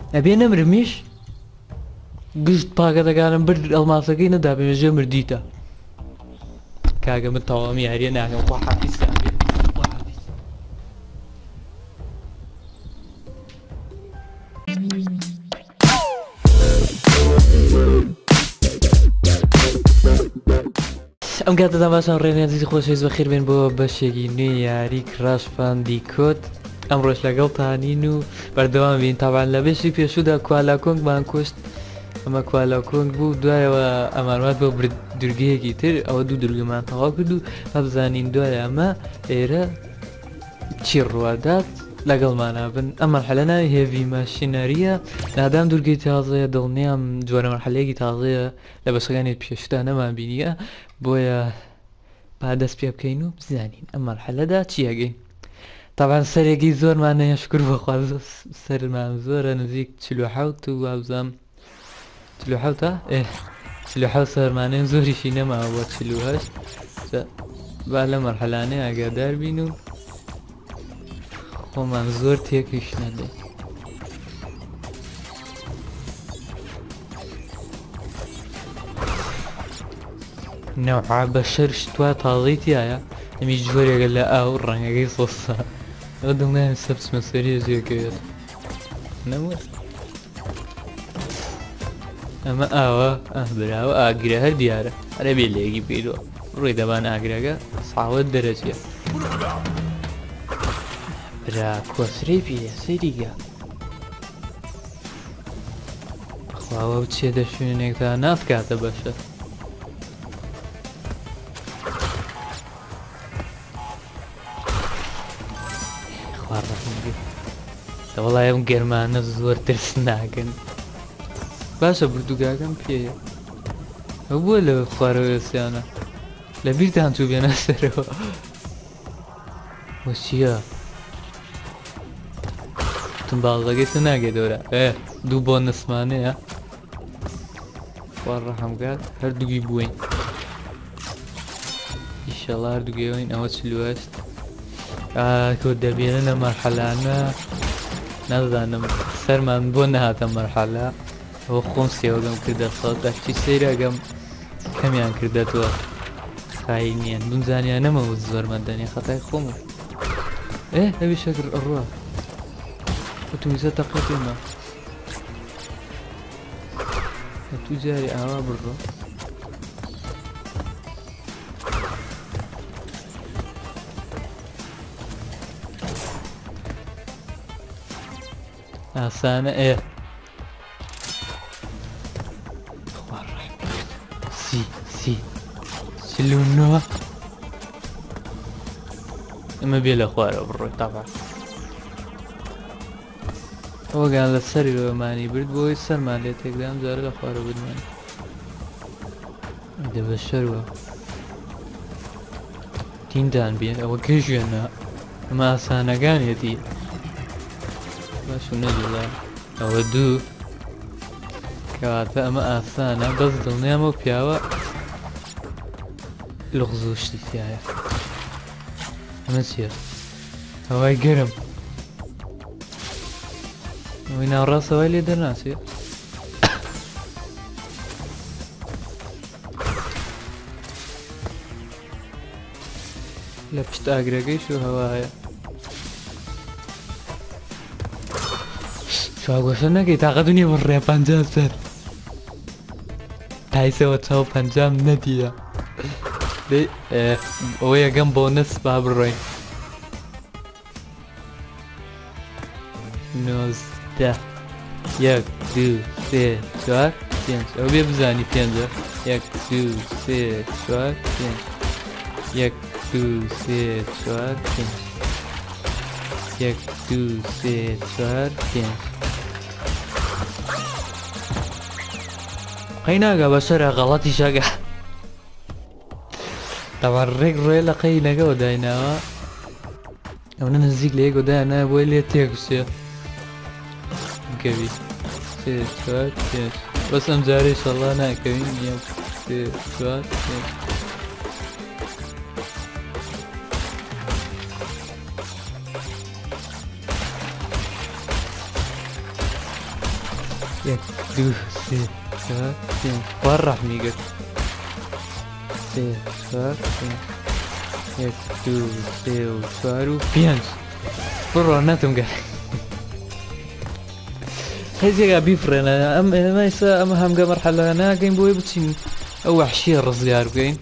ئەبێ نەمرمیش گشت پاکە دەکانم برد ئەڵماسەکەی نەدابێژە مردیتە کاگە من تەوامی یاریە ناکەم خوا حافیزتان بێ خوا حافیز. ئەم کاتەدا باشان ڕێنیازی خۆشەویست بەخێر بێن بۆ بەشێکی نوێی یاری کراش باندیکۆت. ئەمڕۆژ لەگەڵتانین و بەردەوام بین. تاوان لە بێشی پێشوودا کوالاکۆنگمان کوشت، ئەمە کوالاکۆنگ بوو، دوایەوە ئەمانوات بۆ دورگەیەکی تر ئەوە دوو دورگەمان تەواو کرد و هەبزانین دوایە ئەمە ئێرە چی ڕوادات لەگەڵمانە بن. ئەم مەرحەلە ناوی هێڤی ماشینەریە، نادام دورگەی تازەیە، دڵنیام جۆرە مەرحەلەیەکی تازەیە لە بەشەکانی پێشوودا نەمان بینیە، بۆیە با دەست پێ بکەین و بزانین ئەم مەرحەلەدا چی ئەگەین. تاوان سەرێکی زۆرمانەیە شکر بەخوا سەرمان زۆرە نزیک 47 و وابزانم 47 47 سەرمانەیە زۆریشی نەماوە بۆ 48 با لە مەرحەلانەیە ئاگادار بین و خۆمان زۆر تێکیش نەدەین. نەوعا بە شەرش توا تازەی تایە ئەمی جۆرێکە لە ئاو ڕەنگەکەی سۆسا ئەو دڵنیام سەبسمە سەریە زیێکەوێت نەموت ئەمە ئاوە براوە ئاگرە هەر دیارە هەرە بێ لێگی پیرۆ ڕووی دەبان ئاگرەکە ساوت دەرەچیە برا کۆسرەی پێ سەریگە خواوە بچێتە شوێنێکتا ناتکاتە بەشە وەڵای ئەم گەرمانە زۆر ترس ناکەن. باشە بردوگاکەم پێیە ئەو بووە لە خوارەوە ئێسیانە لە بیرتان چوو بێنە سەرەوە وەچیە تنباڵەکەی سە ناگێت دەورە دوو بۆ نسمانەیە خوار ڕەحەمکات هەردووگی بووین ئیشەڵا هەردووگەیەوەین ئەوە چلوەست کۆ دەبێنە لە مەرحەلانە نازانم سەرمان بۆ نەهاتە مەرحەلە ئەوە خۆم سێوەگەم کردە سەڵتا چی سەیرەگەم کەمیان کردەتەوە خایی نییە دومزانیان نەمەوە زۆرمەدەنی خەتای خۆم ئەوی شەکر ئەڕوە ئۆتۆمیزە تەقەتێمە تو جاری ئاوا بڕۆ ئاسانە سلوونەوە ئەمە بێ لە خوارە بڕۆی تاوا ئەوەگان لە سەریەوەمانی برد بۆی سەرمان لێ تێکدام جارە لە خوارە بدمان دەبە شەروە تیندان بێن ئەوە کە ژوێنە ئەمە ئاسانەکانێتی باش و نەجوڵا ئەوە دوو کەواتە ئەمە ئاسانە بەس دڵنیامە و پیاوە لغز و شتی تایە ئەمە چیە هەوای گەرم ئەوەی ناوڕاستەوەی لێ دەرناسێ لە پشت ئاگرەکەیش و هەوایە شواگۆشە نەکەی تاقە دنیا بڕێ 50 سەر تایسەوە چاو 50 نەدیە ئەوە یەکەم بۆ نەس با بڕۆین 19 1 2 3 4 5 ئەو بێ بزانی 5 1 2 3 4 5 1 2 3 4 5 1 2 3 4 5 قەیناگە بەسەرە غەڵەتی شەگە تاوان ڕێک ڕێ لە قەینەکەەوە دایناوە ئەوە نزیک لە یەکۆدایانە بۆی لێ تێکوسێ گەوی بەس ئەم جارەی شەڵا ناکەوین 1 2 3 4 5 فرح ميقت 3 4 5 1 2 3 4 5 برو ناتم قال هذي بيفرنا ما يسا أما هم مرحلة أنا قايم بوي بتشين أو وحشي الرزقار قايم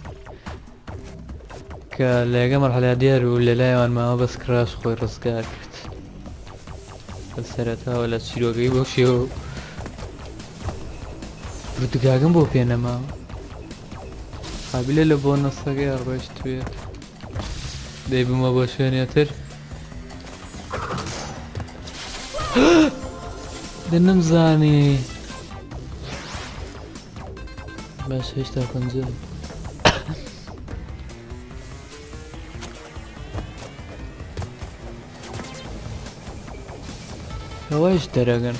كلاقى مرحلة ديار ولا لا يوان ما بس كراش خوي الرزقار كت السرتها ولا تشيلو قايم وشيو برتقاقم بو فينا ما قابلة لبون الصغير باش تويت دايب ما بوشين يتر دنم زاني باش هشتا كنزل هواش تراغن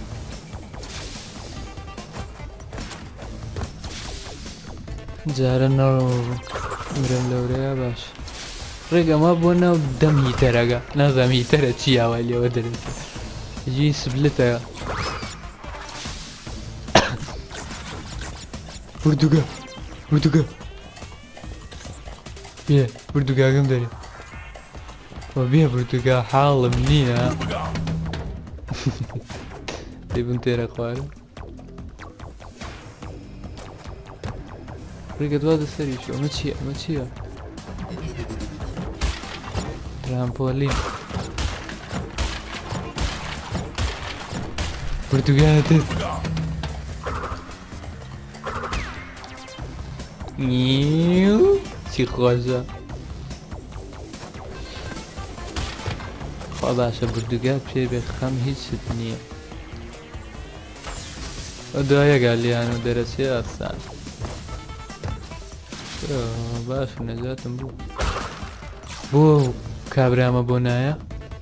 جارنا مرم لوريا باش ريقا ما بونا دمي تراغا نظامي ترى تشيا والي ودرس يجي سبلتها برتقال برتقال بيه برتقال كم داري وبيه برتقال حال منينة تبون تيرا خواري ريقد واد السري شو متشيا متشيا ترامبولين برتقال نيو شي خوازة خواه باشا برتقال بشي بخم هيج ستنية ودايا قال لي أنا درسي أصلا باشا نجاتم بو كابراما بونايا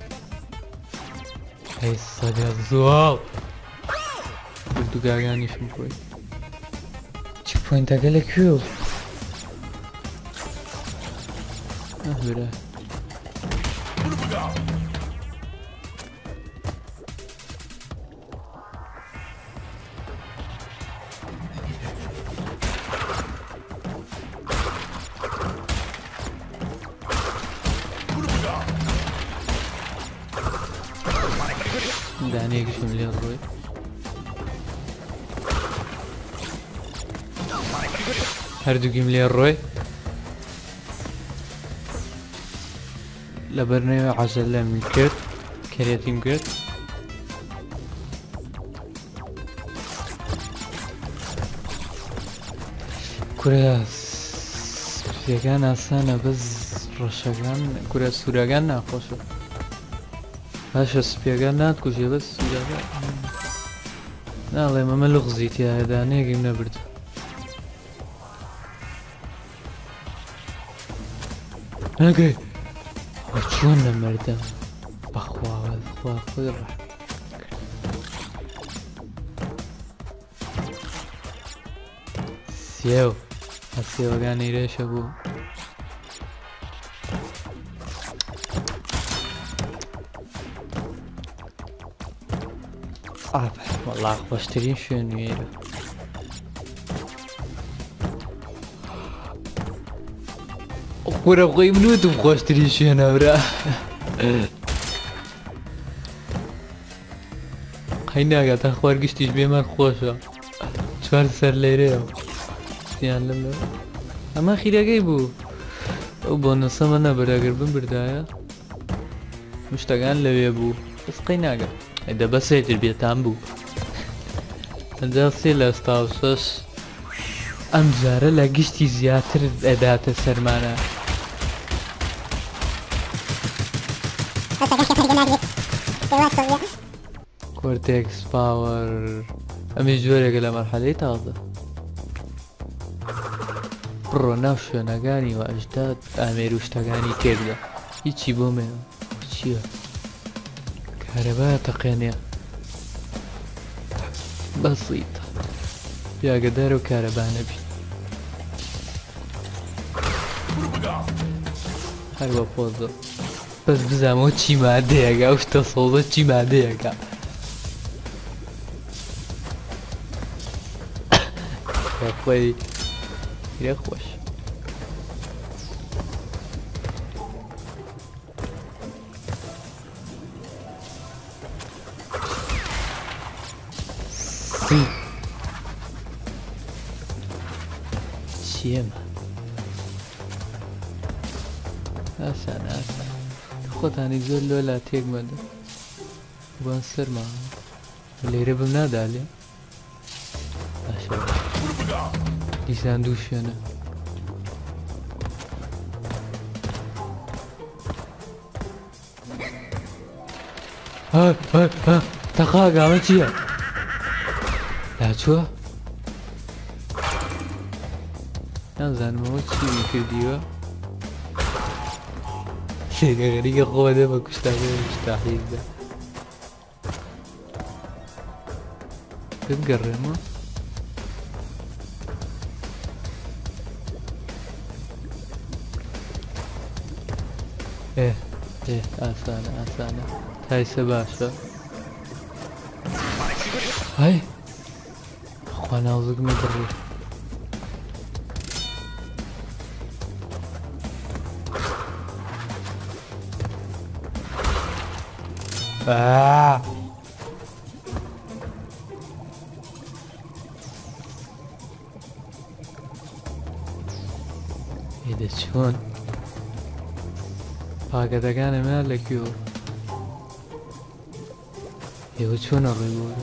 هاي الصديق زواو برتقال يعني شمكوي تشيك بوينت أقل كيو أهبره دعني ايش مليون روي هردوكي مليون روي لبرنامج عجلة من كرت كرياتين كرت كوريا سبيغان أصلا بس رشاقان كوريا سوراقان ناخوشو هاشا سبيغان ناتكوشي بس سوراقان نالي ما ملغزيت يا هذا نيجي منبرد اوكي شلون نمرده بخوا خوي راح سيو السيو كان يريش ابو والله خوشترين شنو يرى ورا خوي منوتو خوشترين شنو برا خينا قاعد اخبار قشتيش بما خوشة شوار سر ليريو يعني لما اما خيرا جايبو وبونصا منا برا قربن بردايا مشتاقان لو يبو بس قيناقا اذا بس يتربية تامبو انجاسي لاستاوسوس امزارة لاقشتي زياتر اداة السرمانة كورتكس باور امي جوري قال مرحلة تاخذ برو نفشو نغاني واجداد امير وشتاقاني كيردا هيتشي بومي وشيا كهرباء تقنية بسيطة يا قدر وكهرباء نبي هربا بوزو بس بزامو چی مادهگا وش تصوضه چی مادهگا يا خوي يا خوش چیه ئاسان ئاسان خۆتانی زۆر لۆلا تێک مەدە بۆن سەرما لێرە بم نادالێ باشە دیسان دوو شوێنە تەقاگامە چییە؟ لاچووە؟ نازانمەوە چی کردیوە؟ غەریکە خۆ دێ بە کوشتاکە کوشتاحیزدا بگەڕێمە ئاسانە ئاسانە تایسە باشە هەی خوا ناوزگمە بڕێ ئێدە چۆن پاکەتەکانەمە لەکوێوە ئێوە چۆنە ڕێبووە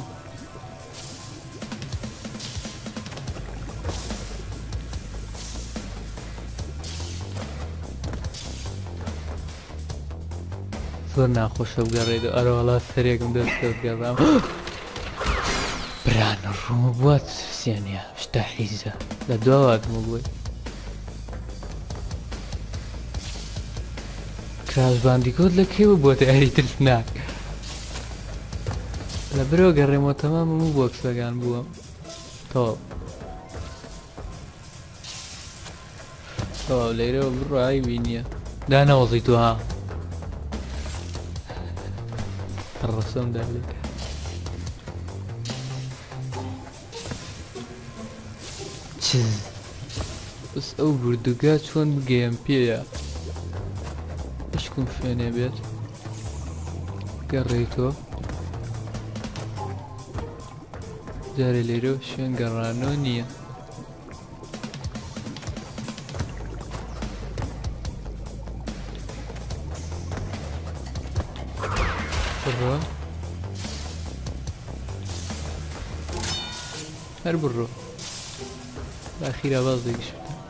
زۆر ناخۆشە بگەڕێتەوە ئەرەوەڵات سەرێکم دەستکەوت گەڕام برانە ڕوومە بووە سێنە شتە حیزە لە دواواتمە بووی کراش باندیکۆت لە کێوە بۆتە ئەری ترسناک لە برەوە گەڕێمەوە تەمام هەموو بۆکسەکان بووە تەواو تەواو لەیرەوە بڕای بینیە دانەوەزی تو ها الرسوم ذلك بس ئەو بردوگا چۆن بگەیەم پێیە شکم شوێنێ بێت گەڕێیتۆ جارێ لێرەوە شوێن گەڕانەوە نییە بڕۆ هەر بڕۆ ئاخیرا بازێکیش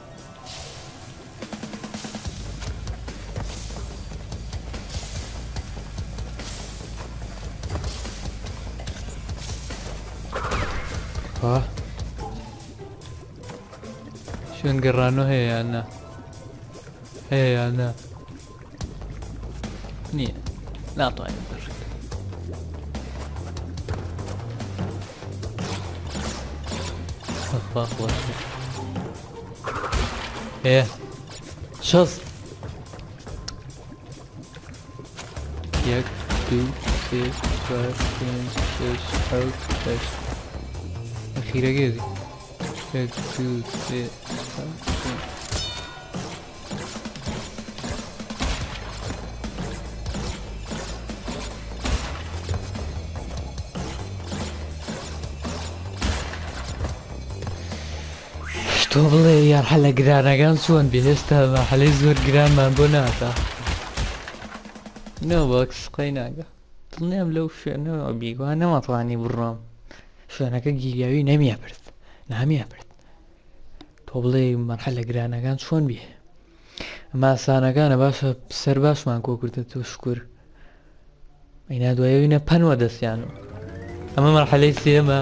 شوێن گەڕانەوە هەیە یان نا هەیە یان نا نییە ناتوانین بڕێت شەست یەک دوو سێ چوار پێنج شەش حەوت هەشت ئەخیرە گێزی یەک دوو سێ تۆ بڵێ یار هەلە گرانەکان چۆن بێ هێستا مەحەلەی زۆر گرانمان بۆ ناتا نەوە بەکس قەی ناگە دڵنیام لەو شوێنەوە بیگوان نەمەتوانی بڕۆم شوێنەکە گیریاوی نەمیە برد نامیە برد تۆ بڵێ مەرحەلە گرانەکان چۆن بێ ئەمە ئاسانەکانە باشە سەر باشمان کۆ کردە تۆ شکر ئەینا دوایەوینە پەنوە دەستیانەوە ئەمە مەرحەلەی سێمە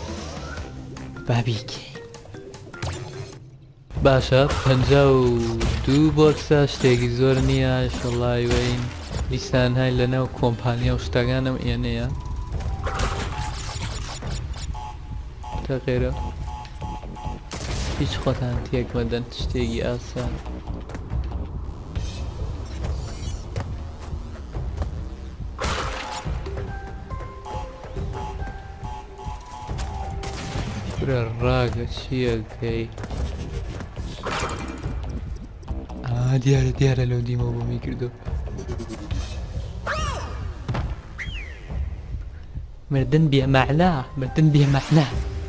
بابیکێ باشە 52 بۆکسە شتێکی زۆر نییە ئینشەڵڵا وین دیسان های لەناو کۆمپانیا و شتەکانم ئێنەیە تەغێرە هیچ خۆتان تێک مەدەن شتێکی ئاسان ورا الراقة شي اوكي دیارە لەو دیمە بۆمی کردو مردن بێمەعنا مردن بێمەعنا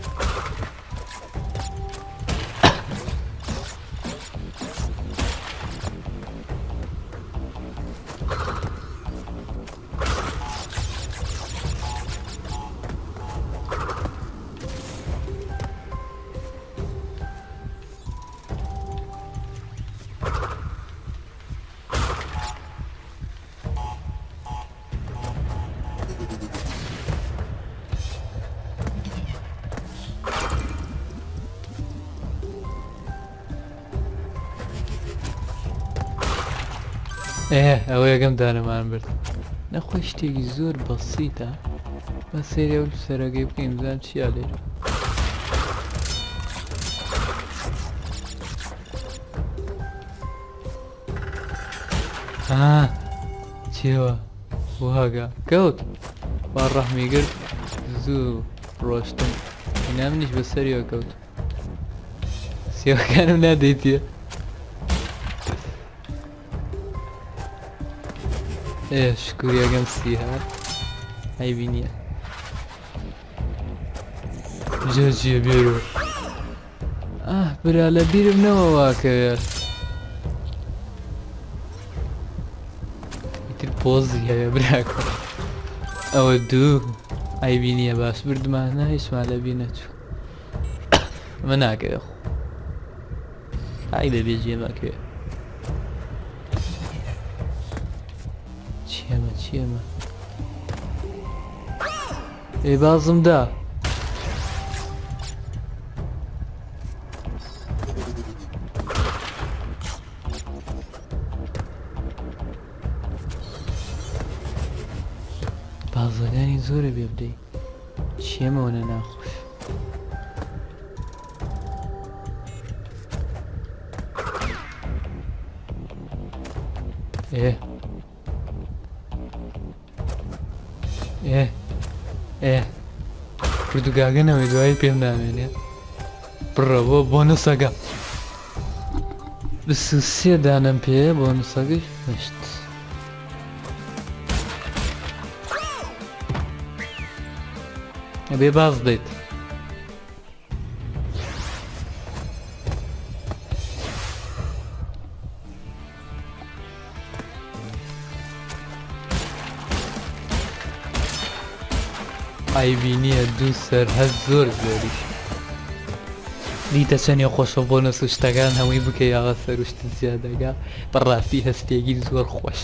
ئەوە یەکەم دانەمان برد نەخۆی شتێکی زۆر بەسیتە بە سێرێ و سەرەگەی بکەین بزان چیا لێرە چێوە وهاگە کەوت با ڕەحمی کرد زوو ڕۆشتم هینا منیش بە سەریەوە کەوت سیاوەکانم نادەیتە شکوری ئەگەم سی هات هەیبی نییە جێ بێرۆ برا لە بیرم نەوە واکەوێت ئیتر پۆزی هەیە براکە ئەوە دوو ئایبی نییە باش بردمانە هیچمان لە بیر نەچوو ئەمە ناکەوێت ئای بەبێ جێمەکەوێت چیەمە ئێ بازم دا بازەکانی زۆرە بێ بدەی چیەمەوەنە ناخۆش پردوگاگەنەوەی دوایی پێم نامێنێ بڕە بۆ نووسەگە سێ دانم پێ بۆ نووسەگەش هەشت بێ باز دەیت ئایبی نییە دوو سەر هەست زۆر زۆریش دیتە چەندێ خۆشە بۆ نەسو شتەکان هەمووی بکە یاغا سەروشتە زیادەگا بەڕاستی هەستێکی زۆر خۆش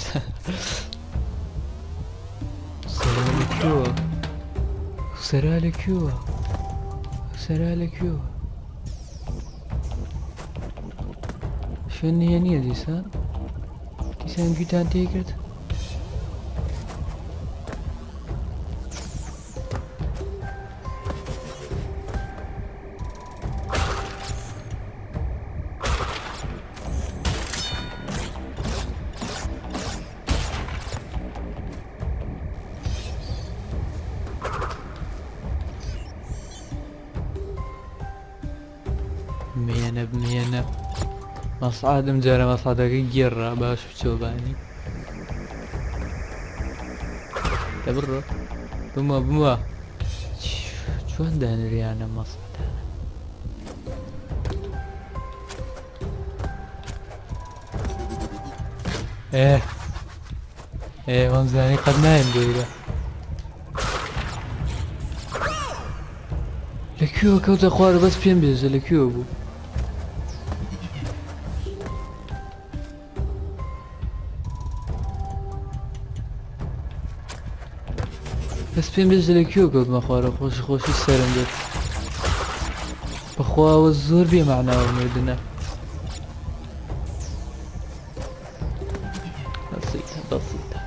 سەرا لەکوێوە شوێن نییە نییە دیسان گوتان تێ کرد مێنە مەسعادم جارە مەسعادەکە گێڕا باش بچۆبانی دەبڕۆ بمە چۆن دانریانە مەسعادانە وەمزانی قەت نایم گەورە لەکوێوە کەوتە خوارە بەس پێم بێژە لەکوێوە بوو بەس پێم بێژە لەکوێوە کەوتمە خوارە خۆشی سەرم بێت بەخواوە زۆر بێمەعناوە مردنە بەسیتە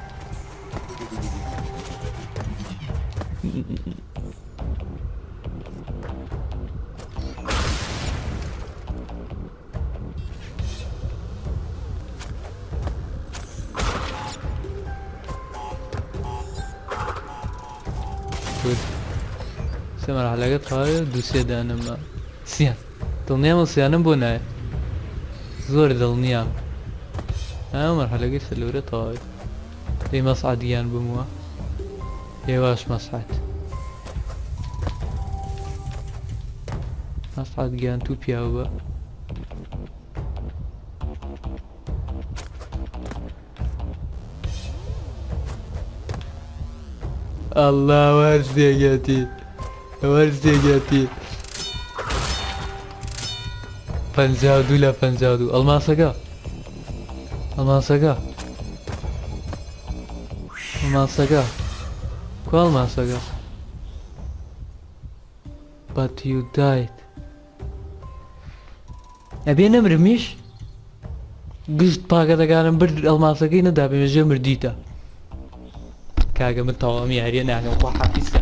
سمر حلقات هاي دوسية دانما سيان دڵنیام سیانم بۆ نایە زۆر دڵنیام مەرحەلەکەی سەلوورە تەواوی دەی مەسعەدیان بمووە هێواش مەسعەد گیان تو پیاوە بە الله وەرز دێگەتی وەرز دێگەتی 52 لە 52 ئەڵماسەکە ئەڵماسەکە ئەڵماسەکە کو ئەڵماسەکە but you died ئەبێ نەمرمیش گشت پاکە دەکارم برد ئەڵماسەکەی نەدا بێ ژێ مردیتە کاگە من تەوامی هەریە ناکەم خوا حافیزکە